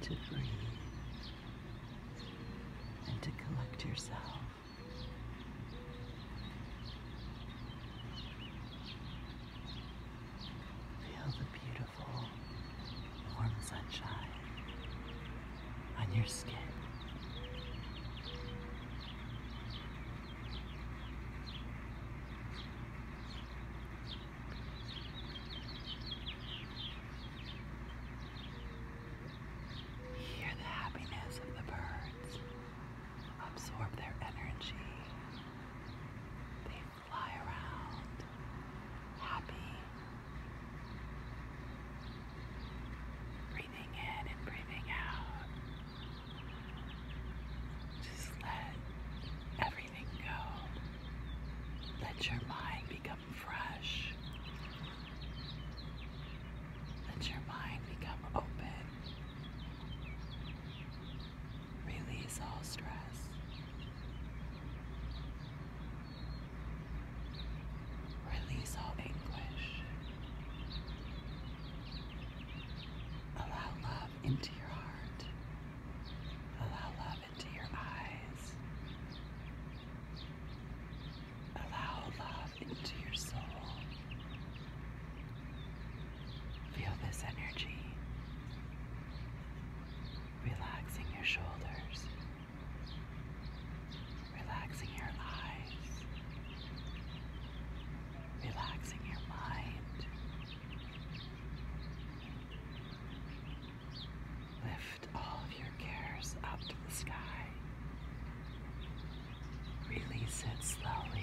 to breathe and to collect yourself. Feel the beautiful, warm sunshine on your skin. Hear the happiness of the birds. Absorb their energy. They fly around, happy, breathing in and breathing out. Just let everything go. Let your mind become fresh. Let your mind become open. Release all stress. Release all anguish. Allow love into your heart. Allow love into your eyes. Allow love into your soul. Feel this energy relaxing your shoulders, relaxing your eyes, relaxing your mind. Lift all of your cares up to the sky. Release it slowly.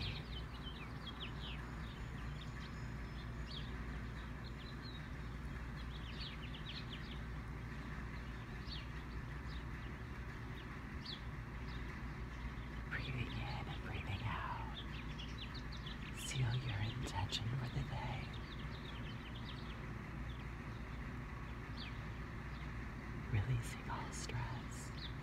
Breathing in and breathing out. Seal your intention for the day. Releasing all stress.